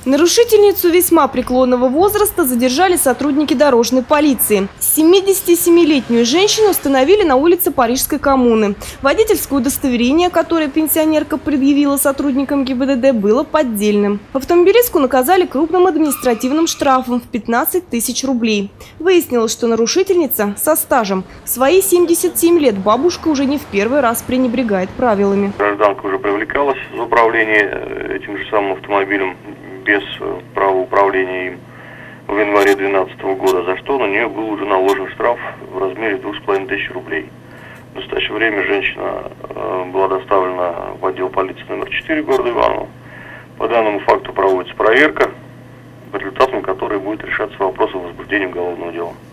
Нарушительницу весьма преклонного возраста задержали сотрудники дорожной полиции. 77-летнюю женщину установили на улице Парижской коммуны. Водительское удостоверение, которое пенсионерка предъявила сотрудникам ГИБДД, было поддельным. Автомобилистку наказали крупным административным штрафом в 15 тысяч рублей. Выяснилось, что нарушительница со стажем. В свои 77 лет бабушка уже не в первый раз пренебрегает правилами. Гражданка уже привлекалась за управление этим же самым автомобилем без права управления им в январе 2012 года, за что на нее был уже наложен штраф в размере 2500 рублей. В настоящее время женщина была доставлена в отдел полиции номер 4 города Иваново. По данному факту проводится проверка, по результатам которой будет решаться вопрос о возбуждении уголовного дела.